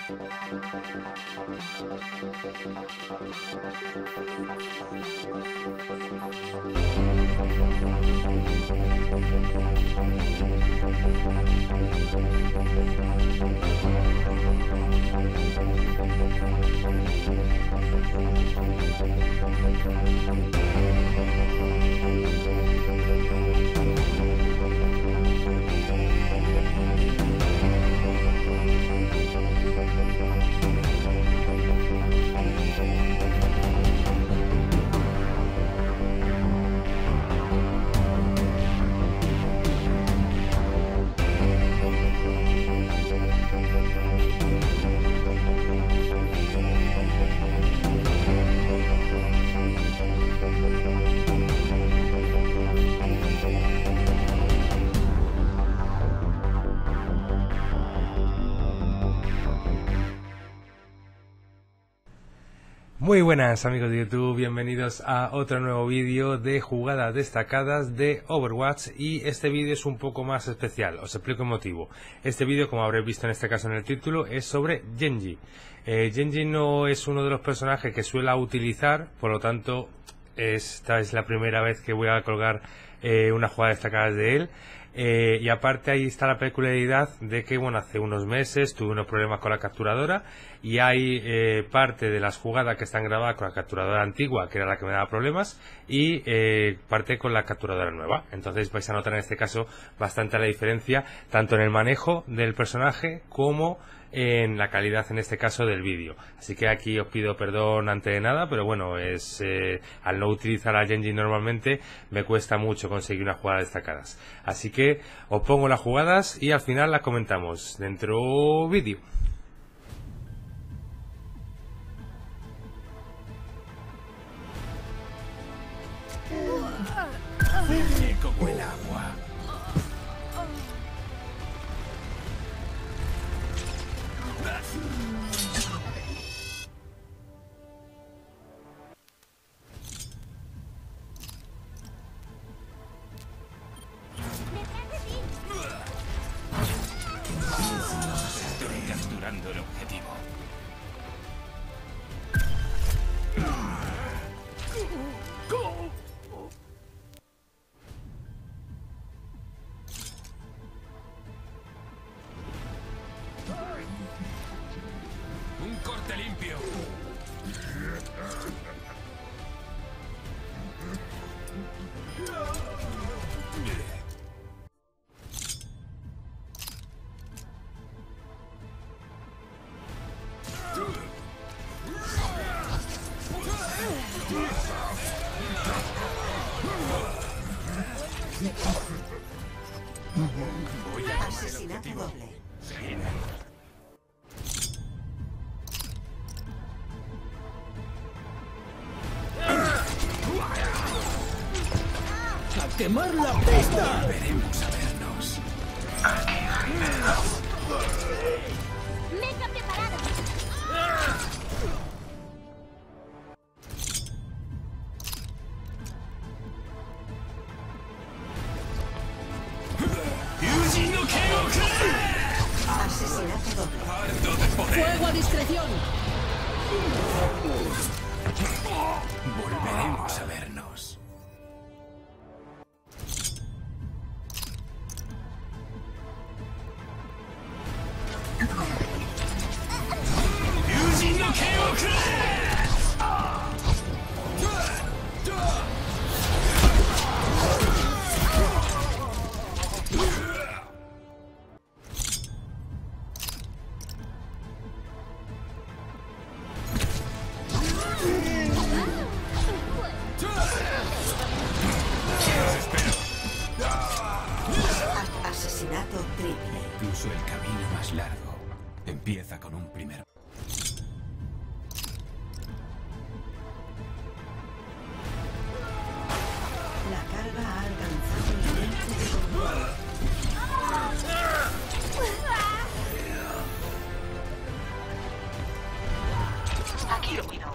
Muy buenas amigos de YouTube, bienvenidos a otro nuevo vídeo de jugadas destacadas de Overwatch, y este vídeo es un poco más especial, os explico el motivo. Este vídeo, como habréis visto en este caso en el título, es sobre Genji. Genji no es uno de los personajes que suelo utilizar, por lo tanto esta es la primera vez que voy a colgar una jugada destacada de él. Y aparte ahí está la peculiaridad de que, bueno, hace unos meses tuve unos problemas con la capturadora y hay parte de las jugadas que están grabadas con la capturadora antigua, que era la que me daba problemas, y parte con la capturadora nueva. Entonces vais a notar en este caso bastante la diferencia, tanto en el manejo del personaje como en la calidad, en este caso, del vídeo. Así que aquí os pido perdón antes de nada, pero bueno, al no utilizar a Genji normalmente me cuesta mucho conseguir unas jugadas destacadas. Así que os pongo las jugadas y al final las comentamos dentro vídeo. Como el agua. Estoy capturando el objetivo. Un corte limpio. Voy a Asesinato doble. ¡A quemar la pista! Veremos a vernos. ¡Mecha preparada! Asesinato doble. ¡Ardo de poder! ¡Fuego a discreción! Volveremos a vernos. Asesinato triple. Incluso el camino más largo empieza con un primer. La carga ha alcanzado el límite de control. Aquí lo cuido.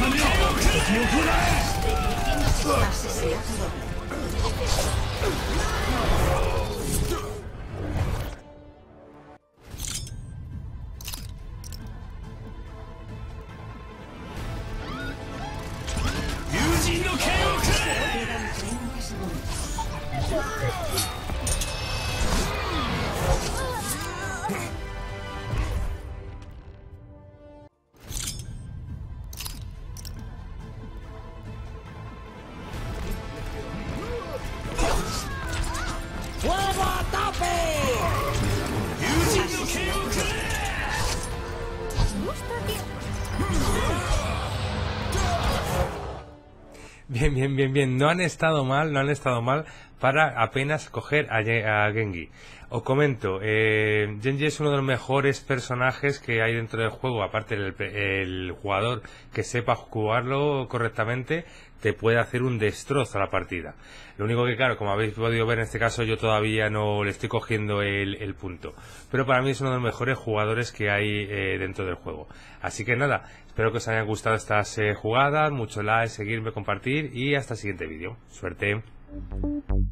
Quedan 30 segundos. Bien. No han estado mal para apenas coger a Genji. Os comento, Genji es uno de los mejores personajes que hay dentro del juego. Aparte, el jugador que sepa jugarlo correctamente te puede hacer un destrozo a la partida. Lo único que, claro, como habéis podido ver en este caso, yo todavía no le estoy cogiendo el punto. Pero para mí es uno de los mejores jugadores que hay dentro del juego. Así que nada, espero que os hayan gustado estas jugadas. Mucho like, seguirme, compartir y hasta el siguiente vídeo. Suerte.